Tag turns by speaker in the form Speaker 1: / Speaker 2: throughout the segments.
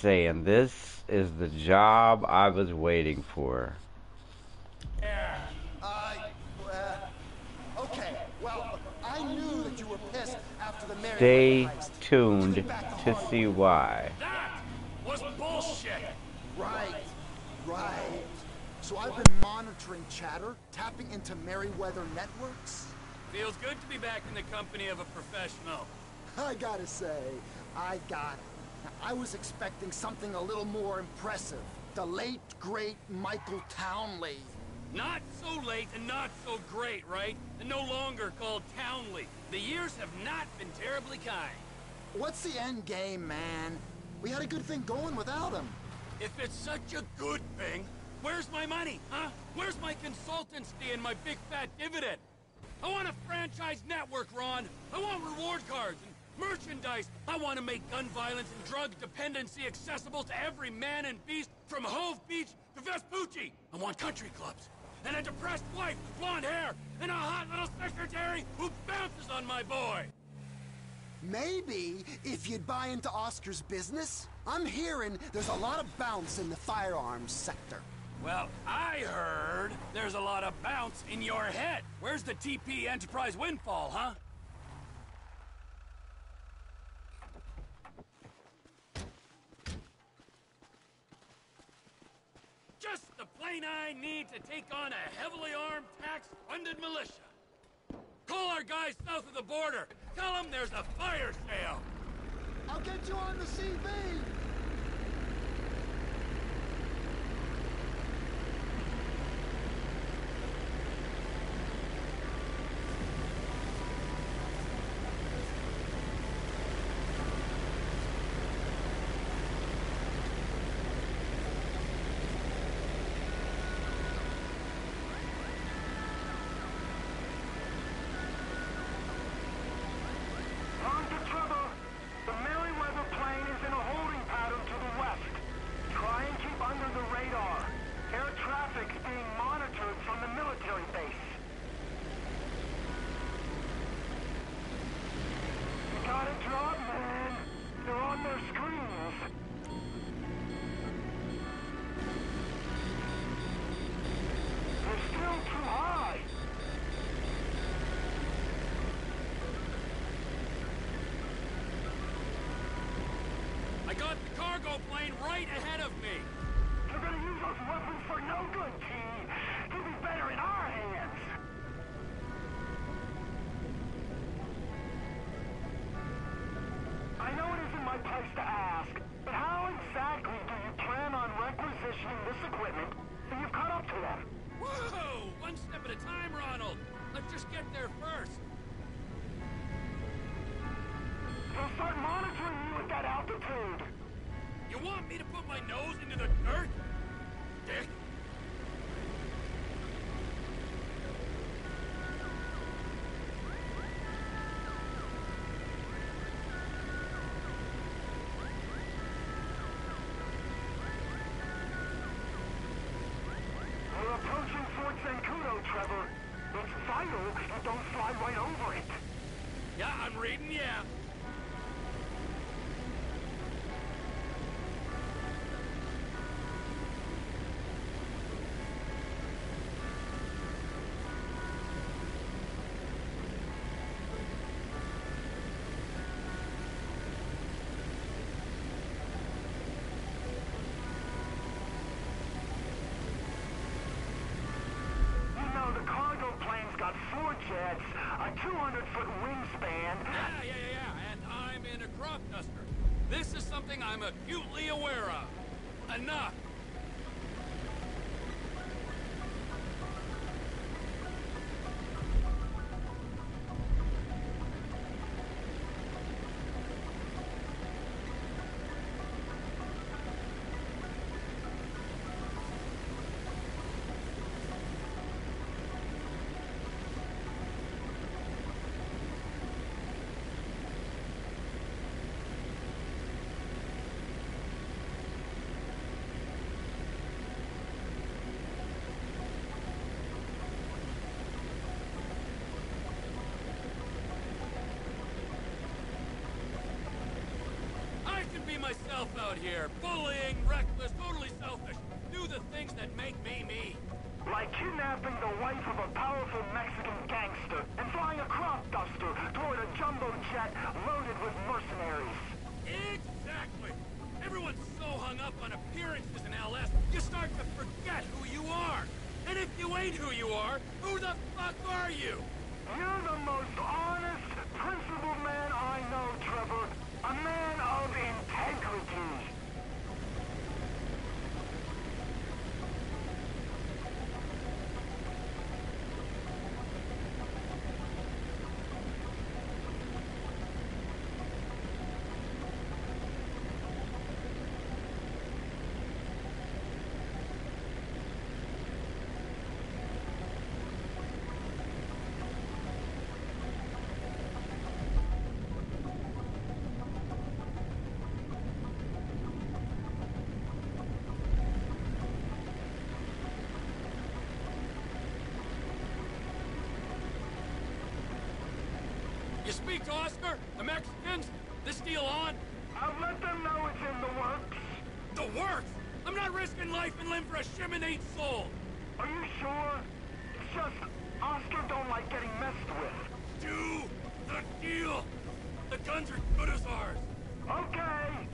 Speaker 1: saying this is the job I was waiting for.
Speaker 2: Okay, well, I knew that you were pissed after the Merryweather
Speaker 1: Stay
Speaker 2: heist.
Speaker 1: tuned
Speaker 2: Took it back to
Speaker 1: to
Speaker 2: Harlem.
Speaker 1: see why.
Speaker 3: That was bullshit.
Speaker 2: Right. So I've been monitoring chatter, tapping into Merryweather networks.
Speaker 3: Feels good to be back in the company of a professional.
Speaker 2: I gotta say, I got it. Now, I was expecting something a little more impressive. The late, great Michael Townley.
Speaker 3: Not so late and not so great, right? And no longer called Townley. The years have not been terribly kind.
Speaker 2: What's the end game, man? We had a good thing going without him.
Speaker 3: If it's such a good thing, where's my money, huh? Where's my consultancy and my big fat dividend? I want a franchise network, Ron. I want reward cards and merchandise. I want to make gun violence and drug dependency accessible to every man and beast from Hove Beach to Vespucci. I want country clubs and a depressed wife with blonde hair and a hot little secretary who bounces on my boy.
Speaker 2: Maybe if you'd buy into Oscar's business. I'm hearing there's a lot of bounce in the firearms sector.
Speaker 3: Well, I heard there's a lot of bounce in your head. Where's the TP Enterprise windfall, huh? Just the plane I need to take on a heavily armed, tax-funded militia. Call our guys south of the border. Tell them there's a fire sale.
Speaker 2: I'll get you on the CV.
Speaker 4: On to trouble. The Merryweather plane is in a holding pattern to the west. Try and keep under the radar. Air traffic's being monitored from the military base. You got a job, man. They're on their screens. They're still too high.
Speaker 3: I got the cargo plane right ahead of me.
Speaker 4: You're gonna use those weapons for no good, T. You'll be better in our hands. I know it isn't my place to ask, but how exactly do you plan on requisitioning this equipment so you've caught up to them?
Speaker 3: Whoa! One step at a time, Ronald. Let's just get there first.
Speaker 4: They'll start monitoring you at that altitude.
Speaker 3: You want me to put my nose into the dirt? Dick?
Speaker 4: We're approaching Fort Zancudo, Trevor. It's vital you don't fly right over it.
Speaker 3: Yeah, I'm reading, yeah.
Speaker 4: You know, the cargo plane's got 4 jets, a 200-foot wingspan.
Speaker 3: Yeah, and I'm in a crop duster. This is something I'm acutely aware of. Enough. myself out here. Bullying, reckless, totally selfish. Do the things that make me me.
Speaker 4: Like kidnapping the wife of a powerful Mexican gangster and flying a crop duster toward a jumbo jet loaded with mercenaries.
Speaker 3: Exactly. Everyone's so hung up on appearances in LS, you start to forget who you are. And if you ain't who you are, who the fuck are you?
Speaker 4: You're the most honest, principled man I know, Trevor. A man of integrity.
Speaker 3: You speak to Oscar? The Mexicans? This deal on?
Speaker 4: I'll let them know it's in the works.
Speaker 3: The works? I'm not risking life and limb for a Shimonade soul.
Speaker 4: Are you sure? It's just Oscar don't like getting messed with.
Speaker 3: Do the deal. The guns are good as ours.
Speaker 4: Okay.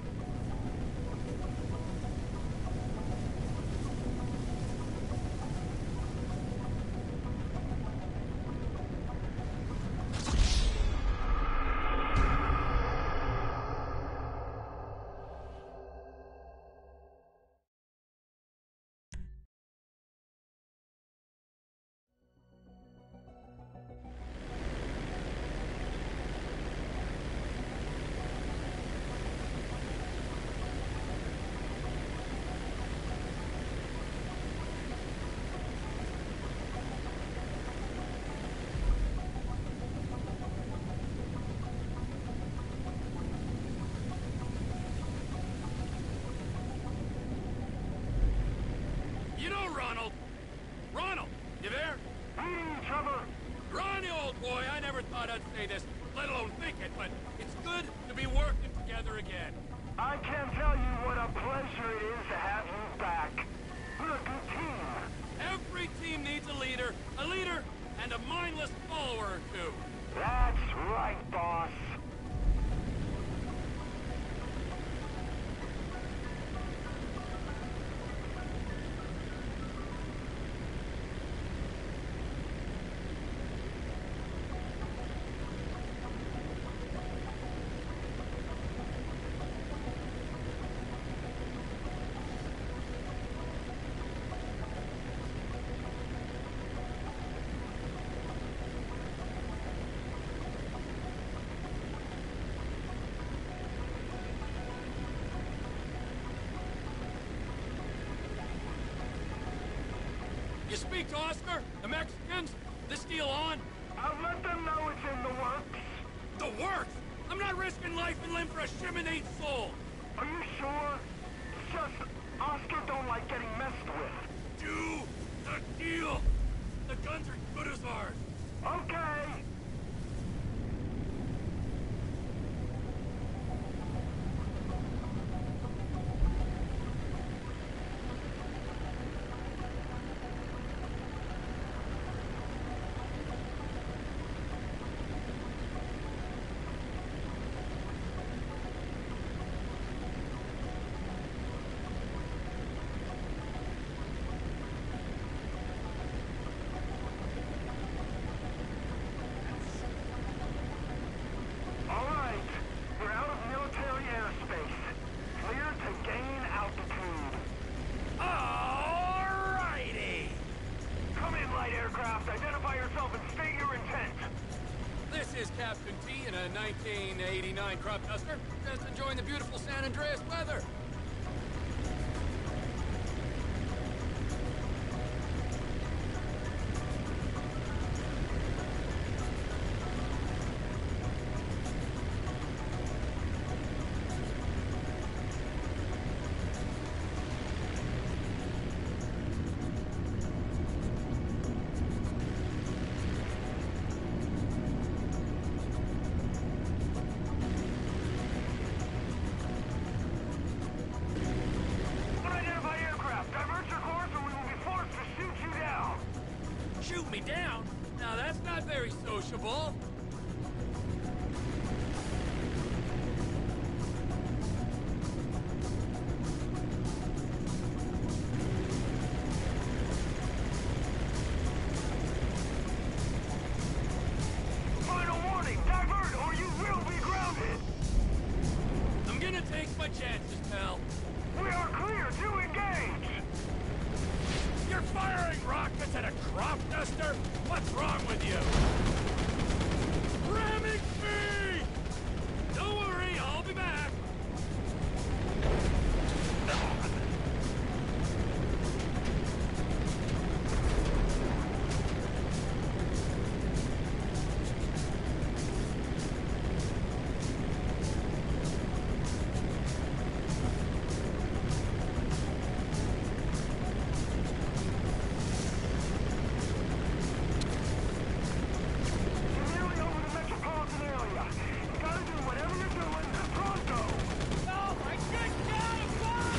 Speaker 3: You know, Ronald. Ronald, you there?
Speaker 4: Trevor.
Speaker 3: Ronnie, old boy, I never thought I'd say this, let alone think it, but it's good to be working together again.
Speaker 4: I can't tell you what a pleasure it is to have you back. We're a good team.
Speaker 3: Every team needs a leader and a mindless follower or two.
Speaker 4: That's right, boss.
Speaker 3: You speak to Oscar? The Mexicans? This deal on?
Speaker 4: I'll let them know it's in the works.
Speaker 3: The works? I'm not risking life and limb for a Shimonade soul.
Speaker 4: Are you sure? It's just Oscar don't like getting messed with.
Speaker 3: Do the deal. The guns are good as ours.
Speaker 4: Okay.
Speaker 3: is Captain T in a 1989 crop duster, just enjoying the beautiful San Andreas weather. very sociable.
Speaker 4: Final warning, divert or you will be grounded.
Speaker 3: I'm gonna take my chances, pal.
Speaker 4: We are clear to engage.
Speaker 3: You're firing rockets at a crop duster? What's wrong with you? Ramming me! Don't worry, I'll be back.
Speaker 4: You're nearly over the metropolitan area. You gotta do whatever you're doing, pronto.
Speaker 3: Oh, my good God!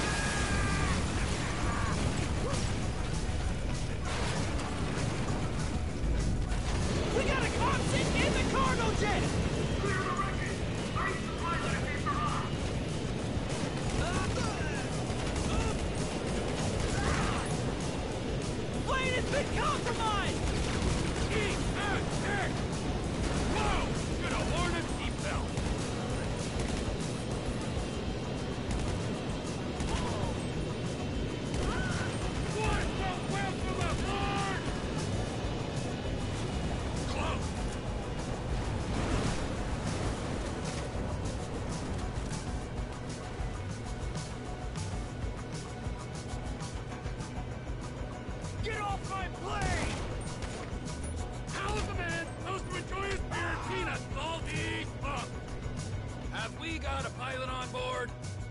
Speaker 3: We got a cop sitting in the cargo jet!
Speaker 4: Clear the wreckage. Ice supply shipping for us.
Speaker 3: Plane has been compromised! E-X! Whoa! Should have worn a seatbelt! What the whip of a horn? Close! Get off my plane! How is a man supposed to enjoy his beer and peanuts with all these bugs? Have we got a pilot on board?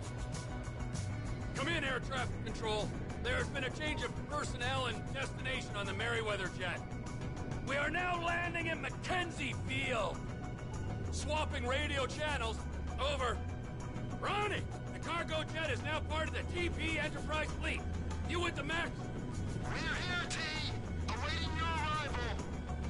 Speaker 3: Come in, air traffic control. There's been a change of personnel and destination on the Merryweather jet. We are now landing in Mackenzie Field. Swapping radio channels. Over. Ronnie, the cargo jet is now part of the TP Enterprise fleet. You with the Max?
Speaker 2: We're here, T. Awaiting your arrival.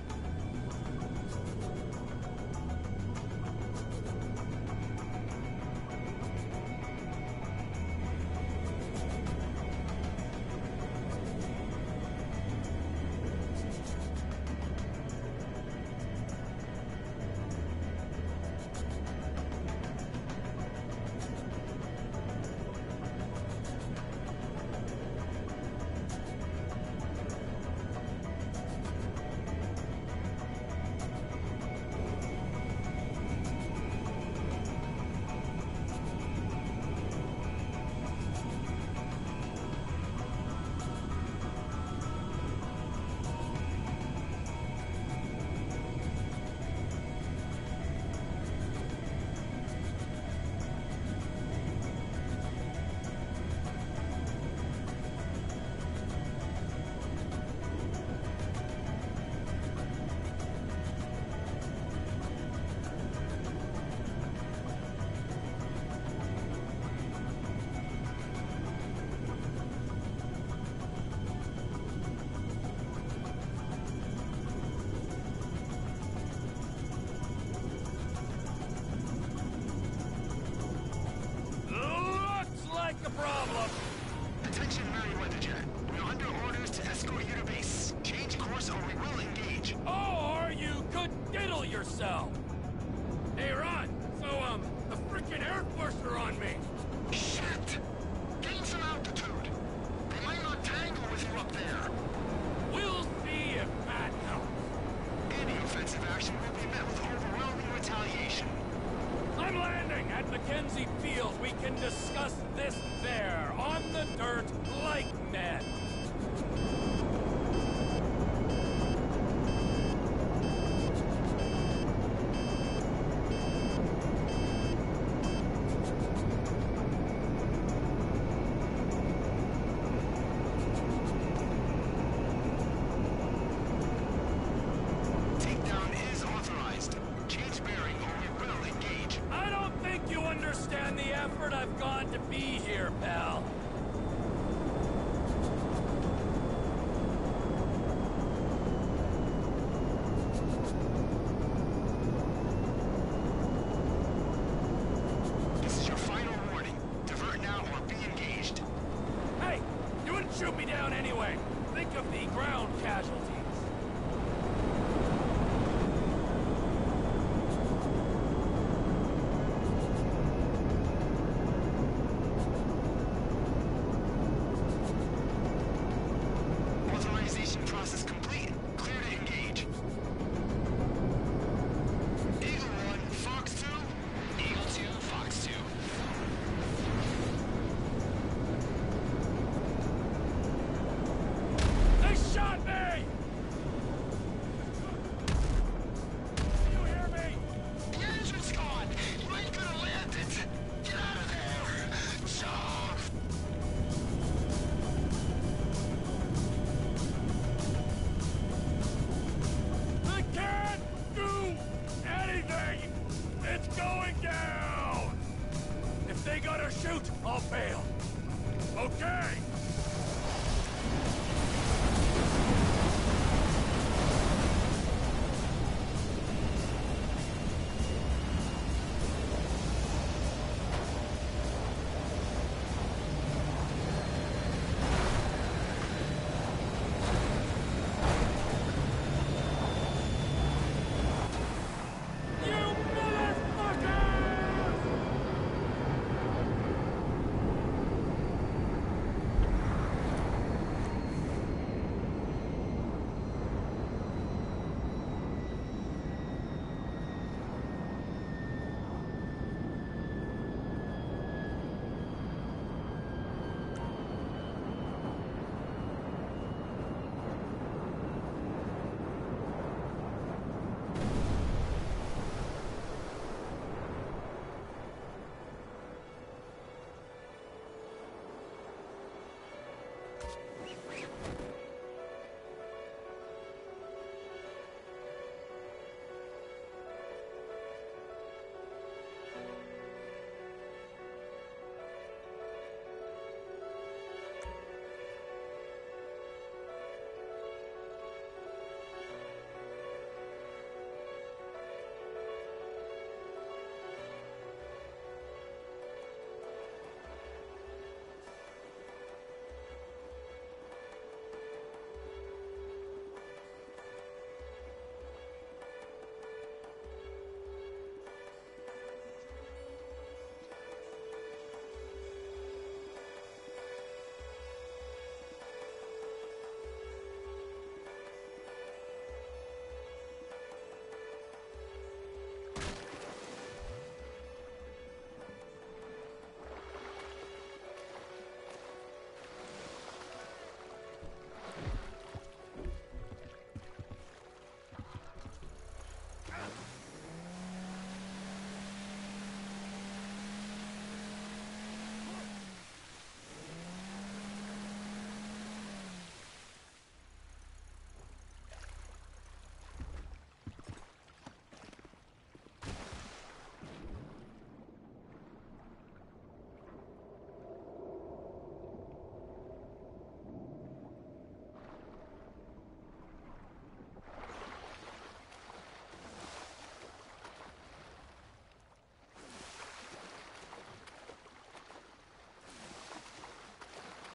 Speaker 3: Looks like a problem.
Speaker 2: Attention, Merryweather Jet. We are under orders to escort you to base. Change course or we will engage.
Speaker 3: Or you could diddle yourself. Hey, Ron. So, the frickin' Air Force are on me.
Speaker 2: Shit! Gain some altitude. They might not tangle with you up there.
Speaker 3: We'll see if that helps.
Speaker 2: Any offensive action will be met with overwhelming retaliation.
Speaker 3: I'm landing at Mackenzie Field. We can discuss this there, on the dirt, like men.
Speaker 2: Takedown is authorized. Change bearing or we will engage.
Speaker 3: I don't think you understand the effort I've gone to be here, pal. shoot me down anyway. Think of the ground casualties.
Speaker 5: Authorization process complete. Clear to engage. Eagle 1, Fox 2. Eagle 2, Fox 2.
Speaker 3: They shot me! You hear me?
Speaker 5: The engine's gone. You ain't gonna land it. Get out of there. Jump.
Speaker 3: I can't do anything! It's going down! If they gotta shoot, I'll bail. Okay!